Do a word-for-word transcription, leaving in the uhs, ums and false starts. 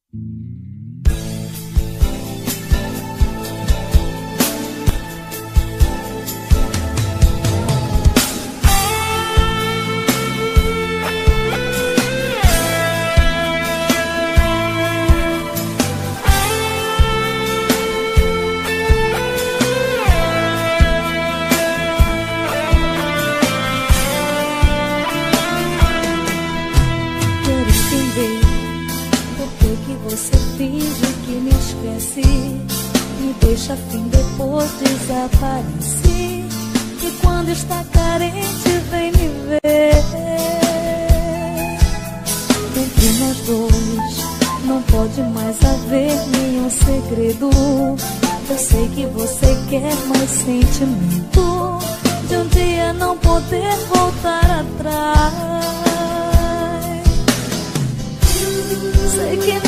Me deixa fim, depois desaparece. E quando está carente vem me ver. Entre nós dois não pode mais haver nenhum segredo. Eu sei que você quer mais sentimento, de um dia não poder voltar atrás. Sei que